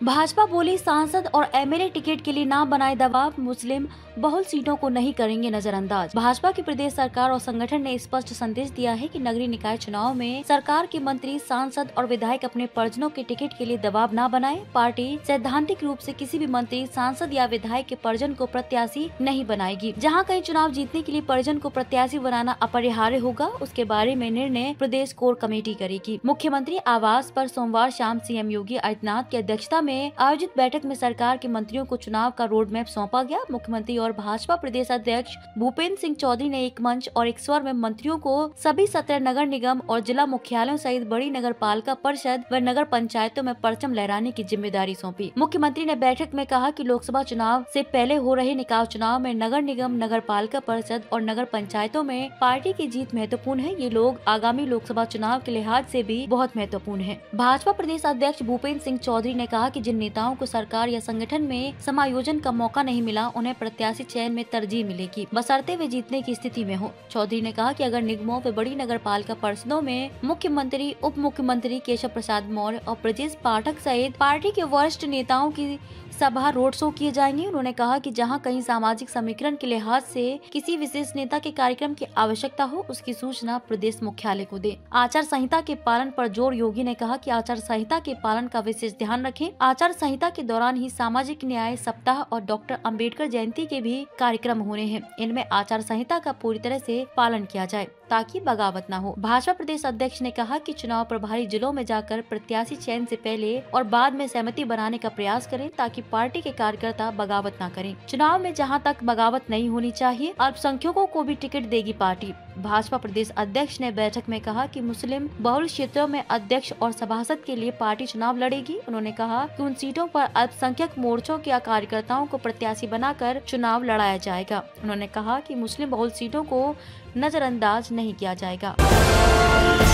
भाजपा बोली सांसद और एमएलए टिकट के लिए ना बनाए दबाव, मुस्लिम बहुल सीटों को नहीं करेंगे नजरअंदाज। भाजपा की प्रदेश सरकार और संगठन ने स्पष्ट संदेश दिया है कि नगरीय निकाय चुनाव में सरकार के मंत्री, सांसद और विधायक अपने परिजनों के टिकट के लिए दबाव न बनाए। पार्टी सैद्धांतिक रूप से किसी भी मंत्री, सांसद या विधायक के परिजन को प्रत्याशी नहीं बनाएगी। जहां कहीं चुनाव जीतने के लिए परिजन को प्रत्याशी बनाना अपरिहार्य होगा, उसके बारे में निर्णय प्रदेश कोर कमेटी करेगी। मुख्यमंत्री आवास पर सोमवार शाम सीएम योगी आदित्यनाथ की अध्यक्षता में आयोजित बैठक में सरकार के मंत्रियों को चुनाव का रोड मैप सौंपा गया। मुख्यमंत्री और भाजपा प्रदेश अध्यक्ष भूपेंद्र सिंह चौधरी ने एक मंच और एक स्वर में मंत्रियों को सभी 17 नगर निगम और जिला मुख्यालयों सहित बड़ी नगर पालिका परिषद व नगर पंचायतों में परचम लहराने की जिम्मेदारी सौंपी। मुख्यमंत्री ने बैठक में कहा कि लोकसभा चुनाव से पहले हो रहे निकाय चुनाव में नगर निगम, नगर पालिका परिषद और नगर पंचायतों में पार्टी की जीत महत्वपूर्ण है। ये लोग आगामी लोकसभा चुनाव के लिहाज से भी बहुत महत्वपूर्ण है। भाजपा प्रदेश अध्यक्ष भूपेंद्र सिंह चौधरी ने कहा कि जिन नेताओं को सरकार या संगठन में समायोजन का मौका नहीं मिला, उन्हें प्रत्याशी चयन में तरजीह मिलेगी, बशर्ते वे जीतने की स्थिति में हो। चौधरी ने कहा कि अगर निगमों व बड़ी नगर पालिका परिषदों में मुख्यमंत्री, उप मुख्यमंत्री केशव प्रसाद मौर्य और ब्रजेश पाठक सहित पार्टी के वरिष्ठ नेताओं की सभा, रोड शो किए जाएंगे। उन्होंने कहा कि जहां कहीं सामाजिक समीकरण के लिहाज से किसी विशेष नेता के कार्यक्रम की आवश्यकता हो, उसकी सूचना प्रदेश मुख्यालय को दे। आचार संहिता के पालन पर जोर योगी ने कहा कि आचार संहिता के पालन का विशेष ध्यान रखें। आचार संहिता के दौरान ही सामाजिक न्याय सप्ताह और डॉक्टर अंबेडकर जयंती के भी कार्यक्रम होने हैं। इनमें आचार संहिता का पूरी तरह से पालन किया जाए ताकि बगावत न हो। भाजपा प्रदेश अध्यक्ष ने कहा कि चुनाव प्रभारी जिलों में जाकर प्रत्याशी चयन से पहले और बाद में सहमति बनाने का प्रयास करें ताकि पार्टी के कार्यकर्ता बगावत न करें। चुनाव में जहां तक बगावत नहीं होनी चाहिए, अल्पसंख्यकों को भी टिकट देगी पार्टी। भाजपा प्रदेश अध्यक्ष ने बैठक में कहा कि मुस्लिम बहुल क्षेत्रों में अध्यक्ष और सभासद के लिए पार्टी चुनाव लड़ेगी। उन्होंने कहा कि उन सीटों पर अल्पसंख्यक मोर्चों के कार्यकर्ताओं को प्रत्याशी बनाकर चुनाव लड़ाया जाएगा। उन्होंने कहा कि मुस्लिम बहुल सीटों को नजरअंदाज नहीं किया जाएगा।